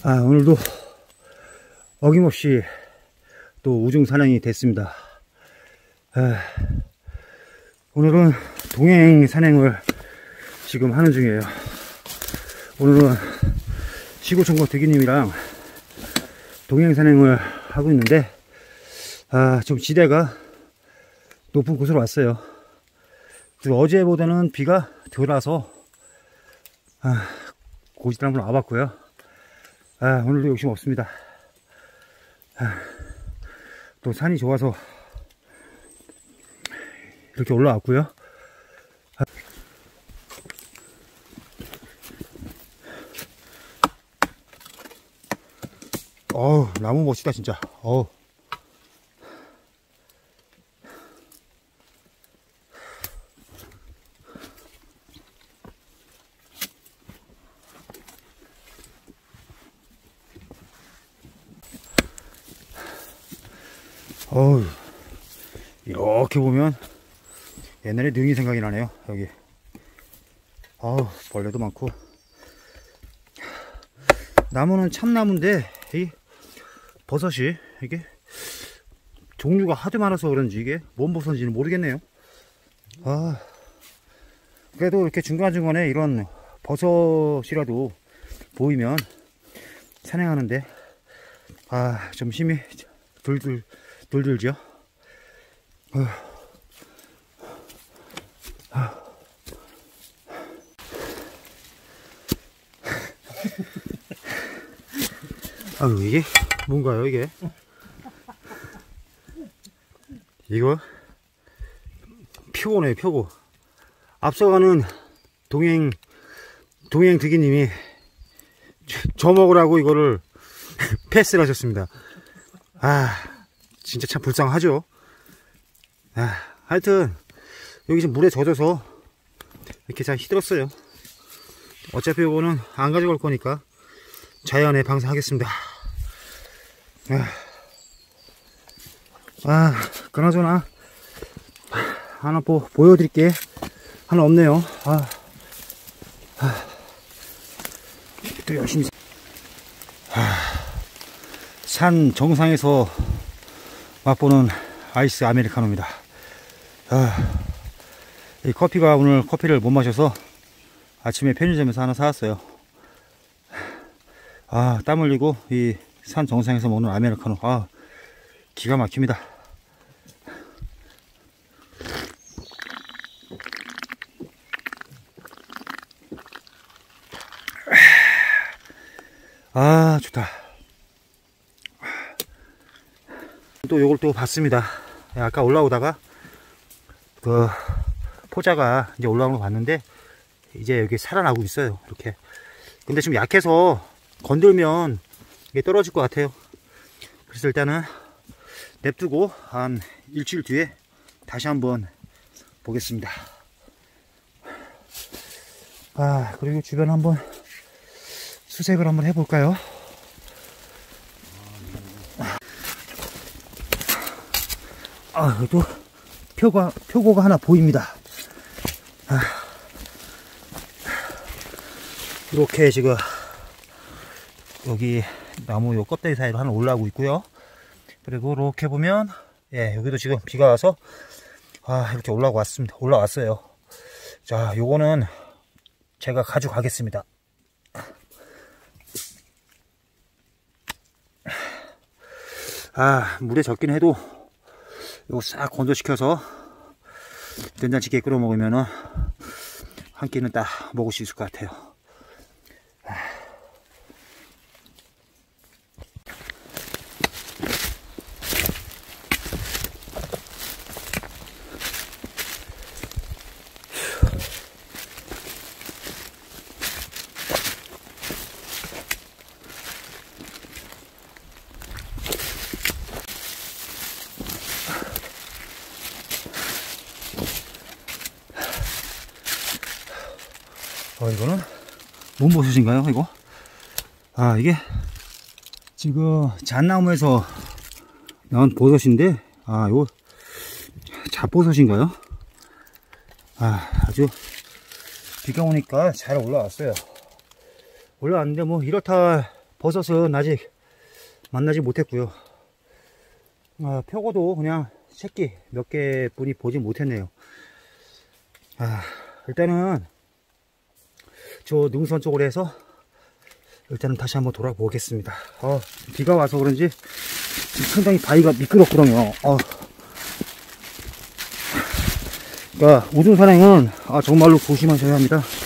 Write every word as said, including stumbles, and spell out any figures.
아, 오늘도 어김없이 또 우중 산행이 됐습니다. 아, 오늘은 동행 산행을 지금 하는 중이에요. 오늘은 시골총각 대기님이랑 동행 산행을 하고 있는데, 아, 좀 지대가 높은 곳으로 왔어요. 그리고 어제보다는 비가 덜 와서 아, 고지를 한번 와봤고요. 아, 오늘도 욕심 없습니다. 아, 또 산이 좋아서 이렇게 올라왔고요. 아, 어우, 나무 멋지다 진짜. 어우. 어우, 이렇게 보면 옛날에 능이 생각이 나네요. 여기 어우, 벌레도 많고. 나무는 참나무인데 이 버섯이 이게 종류가 하도 많아서 그런지 이게 뭔 버섯인지는 모르겠네요. 아, 그래도 이렇게 중간중간에 이런 버섯이라도 보이면 산행하는데 아, 좀 힘이 들들 들들죠. 어. 아. 아유, 이게 뭔가요 이게? 이거 표고네, 표고. 앞서가는 동행 동행 득이님이 저 먹으라고 이거를 패스를 하셨습니다. 아, 진짜 참 불쌍하죠. 아, 하여튼 여기 지금 물에 젖어서 이렇게 잘 힘들었어요. 어차피 이거는 안 가져갈 거니까 자연에 방사하겠습니다. 아, 아, 그나저나 하나 뭐 보여드릴게 하나 없네요. 아, 아, 또 열심히. 아, 산 정상에서 맛보는 아이스 아메리카노입니다. 아, 이 커피가 오늘 커피를 못 마셔서 아침에 편의점에서 하나 사왔어요. 아, 땀 흘리고 이 산 정상에서 먹는 아메리카노, 아, 기가 막힙니다. 아, 좋다. 또 요걸 또 봤습니다. 아까 올라오다가 그 포자가 이제 올라오는 거 봤는데 이제 여기 살아나고 있어요. 이렇게. 근데 좀 약해서 건들면 이게 떨어질 것 같아요. 그래서 일단은 냅두고 한 일주일 뒤에 다시 한번 보겠습니다. 아, 그리고 주변 한번 수색을 한번 해볼까요? 아, 여기도 표가, 표고가 하나 보입니다. 아, 이렇게 지금 여기 나무 요 껍데기 사이로 하나 올라오고 있고요. 그리고 이렇게 보면, 예, 여기도 지금 비가 와서 아, 이렇게 올라오고 왔습니다. 올라왔어요. 자, 요거는 제가 가져가겠습니다. 아, 물에 젖긴 해도 이거 싹 건조시켜서 된장찌개 끓여 먹으면은 한 끼는 딱 먹을 수 있을 것 같아요. 어, 이거는 몸버섯인가요, 이거? 아, 이게 지금 잣나무에서 나온 버섯인데, 아, 이거 잡버섯인가요? 아, 아주 비가 오니까 잘 올라왔어요. 올라왔는데 뭐 이렇다 버섯은 아직 만나지 못했고요. 아, 표고도 그냥 새끼 몇 개 뿐이 보지 못했네요. 아, 일단은 저 능선 쪽으로 해서 일단은 다시 한번 돌아보겠습니다. 어, 비가 와서 그런지 상당히 바위가 미끄럽거든요. 어. 그러니까 우중 산행은 아, 정말로 조심하셔야 합니다.